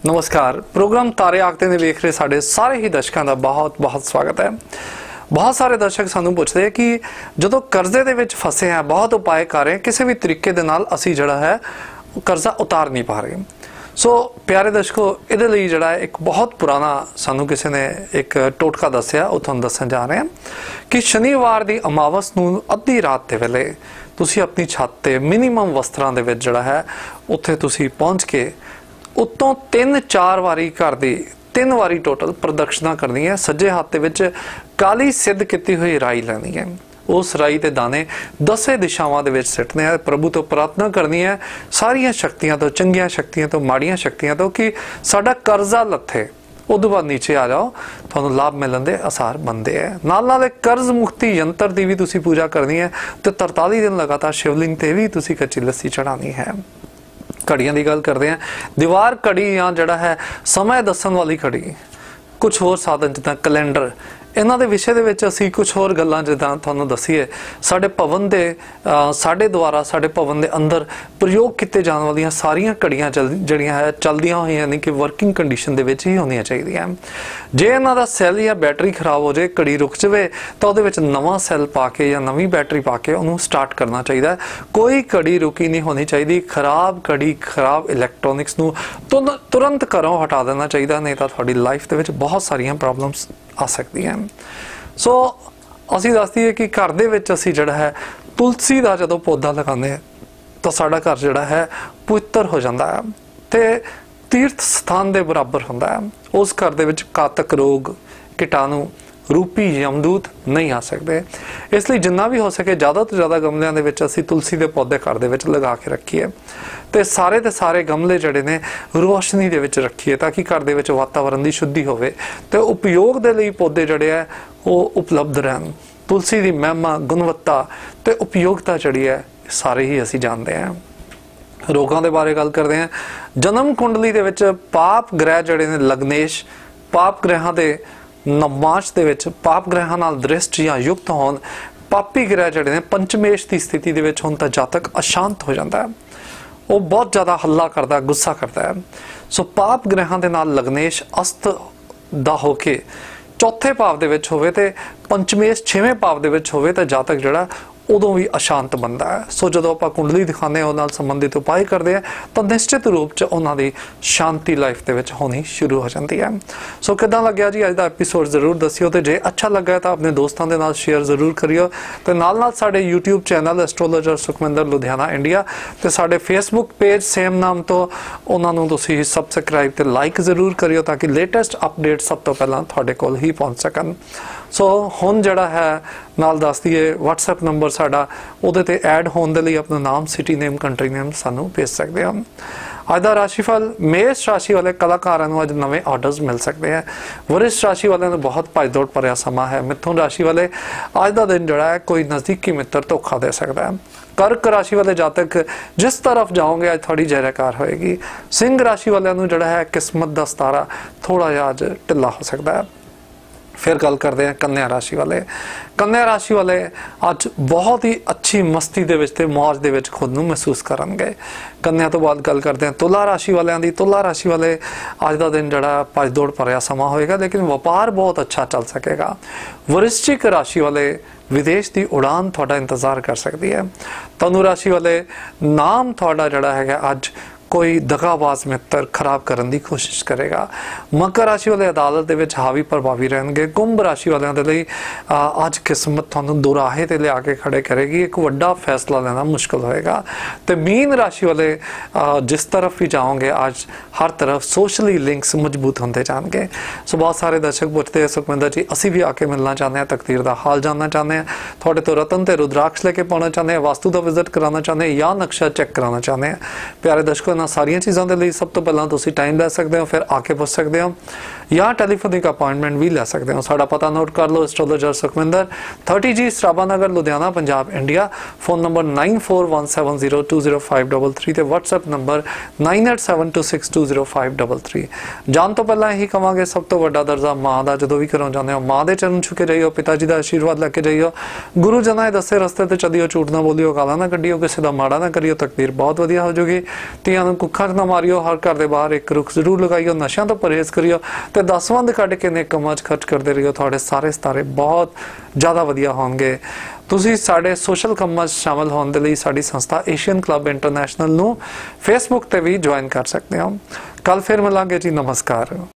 नमस्कार। प्रोग्राम तारे आखते ने वेख रहे साढ़े सारे ही दर्शकों का बहुत बहुत स्वागत है। बहुत सारे दर्शक सानू पूछते हैं कि जो कर्जे दे विच फसे हैं, बहुत उपाय कर रहे हैं, किसी भी तरीके दे नाल असी जड़ा है कर्जा उतार नहीं पा रहे। सो प्यारे दर्शकों, इहदे लई जड़ा है एक बहुत पुराना सानू किसी ने एक टोटका दस्सिया, वो तुहानू दस्सण जा रहे हैं कि शनिवार की अमावस नूं अद्धी रात के वेले तुसी अपनी छत ते मिनीमम वस्त्रां दे विच जड़ा है उत्थे तुसी पहुंच के उत्तों 3-4 वारी घर दी 3 वारी टोटल प्रदक्षिणा करनी है। सज्जे हाथ विच काली सिद्ध की हुई राई लैनी है। उस राई के दाने 10 दिशावां दे विच सिटने हैं। प्रभु तो प्रार्थना करनी है सारियां शक्तियां तो, चंगियां शक्तियां तो, माड़ियां शक्तियां तो, कि साडा कर्जा लथे। उदों बाद नीचे आ जाओ, तुहानूं लाभ मिलण दे आसार बनते हैं। नाल कर्ज मुक्ति यंत्र की भी तुसी पूजा करनी है। तो 43 दिन लगातार शिवलिंग ते भी तुसी कच्ची लस्सी चढ़ानी है। घड़ियां की गल करते हैं, दीवार घड़ी या जड़ा है समय दसन वाली घड़ी, कुछ होर साधन जिदा कैलेंडर, इन्हां दे विषय दे विच असीं कुछ होर गल्लां जिदा तुहानूं दसीए। साडे भवन दे साडे द्वारा साडे भवन दे अंदर प्रयोग किए जाने वाली सारियां घड़ियां जड़ियां है चलदियां होईयां यानी कि वर्किंग कंडीशन दे विच ही होणियां चाहीदियां। जे इन्हां दा सैल या बैटरी खराब हो जाए, घड़ी रुक जाए, तो उहदे विच नवां सैल पा के या नवीं बैटरी पा के उहनूं स्टार्ट करना चाहिए। कोई घड़ी रुकी नहीं होनी चाहिए। खराब घड़ी, खराब इलैक्ट्रॉनिक्स नूं तुरंत घरों हटा देना चाहिए, नहीं तो तुहाडी लाइफ दे विच बहुत सारियां प्रॉब्लम्स आ सकती हैं। सो असीं दस दईए कि घर दे विच असीं जिहड़ा है तुलसी का जदों पौधा लगाने तो साडा घर जिहड़ा है पवित्र हो जाता है ते तीर्थ स्थान दे बराबर हुंदा है। उस घर दे विच घातक रोग, कीटाणु रूपी यमदूत नहीं आ सकते। इसलिए जिन्ना भी हो सके ज़्यादा तो ज़्यादा गमलियां दे विच असीं तुलसी के पौधे घर दे विच लगा के रखीए ते सारे गमले जड़े ने रोशनी दे विच रखीए, ताकि घर दे विच वातावरण की शुद्धि होवे ते उपयोग दे लई पौधे जड़े है वो उपलब्ध रहन। तुलसी की महिमा, गुणवत्ता ते उपयोगिता जड़ी है सारे ही असीं जानते हैं। रोगों के बारे गल करते हैं। जन्म कुंडली दे विच पाप ग्रह जड़े ने लग्नेश, पाप ग्रहां दे नवमांश दे विच पाप ग्रहां नाल दृष्ट या युक्त होण, पापी ग्रह जड़े ने पंचमेश की स्थिति दे विच होण तां जातक अशांत हो जाता है। वो बहुत ज़्यादा हल्ला करता है, गुस्सा करता है। सो पाप ग्रहां दे नाल लग्नेश अस्त दा होके चौथे भाव दे विच होवे ते पंचमेश 6वें भाव दे विच होवे तां जातक जिहड़ा उदों भी अशांत बनता है। सो जो आप कुंडली दिखाने उस नाल संबंधित उपाय करते हैं तो निश्चित रूप से उन्होंने शांति लाइफ के होनी शुरू हो जाती है। सो किदां लग्या जी अज का एपीसोड जरूर दसियो, तो जे अच्छा लगा तो अपने दोस्तों के नाल शेयर जरूर करियो। तो नाल साडे YouTube channel astrologer Sukhwinder Ludhiana India तो साडे फेसबुक पेज सेम नाम तो उन्होंने तुसीं सबसक्राइब ते लाइक जरूर करियो, ताकि लेटेस्ट अपडेट सब तो पहला तुहाडे कोल ही पहुँच सकन। सो हुण जिहड़ा है नाल दस दईए व्हाट्सएप नंबर साडा, उहदे ते ऐड होने दे लई अपना नाम, सिटी नेम, कंट्री नेम सानू भेज सकते हैं। अज का राशिफल, मेष राशि वाले कलाकारां नूं अज नवे ऑर्डर्स मिल सकते हैं। वरिष्ठ राशि वाले नूं बहुत भज दौड़ भरिया समा है। मिथुन राशि वाले अज का दिन जिहड़ा है कोई नज़दीकी मित्र धोखा दे सकता है। कर्क राशि वाले जातक जिस तरफ जाओगे अज थोड़ी जयकार होएगी। सिंह राशि वाले नूं जिहड़ा है किस्मत का सितारा थोड़ा जिहा अज ढिला हो सकता है। फिर गल करते हैं कन्या राशि वाले। कन्या राशि वाले अज बहुत ही अच्छी मस्ती दे विच ते मौज दे विच खुद नूं महसूस करनगे। कन्या तो बाद गल करते हैं तुला राशि वालियां दी। तुला राशि वाले अज का दिन जिहड़ा भज दौड़ भरिया समा होएगा, लेकिन व्यापार बहुत अच्छा चल सकेगा। वृश्चिक राशि वाले विदेश की उड़ान थोड़ा इंतजार कर सकती है। धनु राशि वाले नाम थोड़ा जिहड़ा है अज कोई दगाबाज मित्र खराब करने की कोशिश करेगा। मकर राशि वाले अदालत दे विच हावी प्रभावी रहेंगे। कुंभ राशि वालों के लिए अज किस्मत तुहानूं दुराहे ते लिया के खड़े करेगी। एक वड्डा फैसला लेना मुश्किल होएगा। तो मीन राशि वाले जिस तरफ भी जाओगे आज हर तरफ सोशली लिंक्स मजबूत होते जाएंगे। सो बहुत सारे दर्शक पूछते हैं सुखविंदर जी असी भी आके मिलना चाहते हैं, तकदीर का हाल जानना चाहते हैं, थोड़े तो रतन ते रुद्राक्ष लेके पाना चाहते हैं, वास्तु का विजिट कराना चाहते हैं या नक्शा चेक कराना चाहते हैं। प्यारे दर्शकों, सारिया चीज़ों के लिए सब तो पहला तुसीं टाइम ले सकते हो, फिर आके पुछ सकते हो या टैलीफोनिक अपॉइंटमेंट भी ले सकते हो। साडा पता नोट कर लो, astrologer Sukhwinder 30G Sarabha Nagar Ludhiana Punjab India. Phone number 9417020533 ते व्हाट्सएप नंबर 9872620533। जान तो पहला यही कहांगे सब तो वड्डा दर्जा माँ का। जो भी घरों जाते हो माँ के चरण छुके जाइयो, पिता जी का आशीर्वाद लैके जाइयो, गुरु जना दसे रस्ते ते चलियो, झूठ ना बोलियो, गाला ना कढ़ियो, किसी का माड़ा ना करियो, तकदीर बहुत वधिया हो जाएगी। धीआं ਨੂੰ ਕੁੱਖਾਂ 'ਚ ਨਾ ਮਾਰਿਓ, ਹਰ ਘਰ ਦੇ ਬਾਹਰ ਇੱਕ ਰੁੱਖ ਜ਼ਰੂਰ ਲਗਾਈਓ, ਨਸ਼ਿਆਂ ਤੋਂ ਪਰਹੇਜ਼ ਕਰਿਓ ਤੇ ਦਸਵੰਧ ਕੱਢ ਕੇ ਨੇਕ ਕੰਮਾਂ 'ਚ ਖਰਚ ਕਰਦੇ ਰਹੀਓ। ਤੁਹਾਡੇ ਸਾਰੇ ਸਿਤਾਰੇ ਬਹੁਤ ਜ਼ਿਆਦਾ ਵਧੀਆ ਹੋਣਗੇ। ਤੁਸੀਂ ਸਾਡੇ ਸੋਸ਼ਲ ਕੰਮਾਂ 'ਚ ਸ਼ਾਮਲ ਹੋਣ ਦੇ ਲਈ ਸਾਡੀ ਸੰਸਥਾ ਏਸ਼ੀਅਨ ਕਲੱਬ ਇੰਟਰਨੈਸ਼ਨਲ ਨੂੰ ਫੇਸਬੁੱਕ ਤੇ ਵੀ ਜੁਆਇਨ ਕਰ ਸਕਦੇ ਹੋ। ਕੱਲ ਫਿਰ ਮਿਲਾਂਗੇ ਜੀ, ਨਮਸਕਾਰ।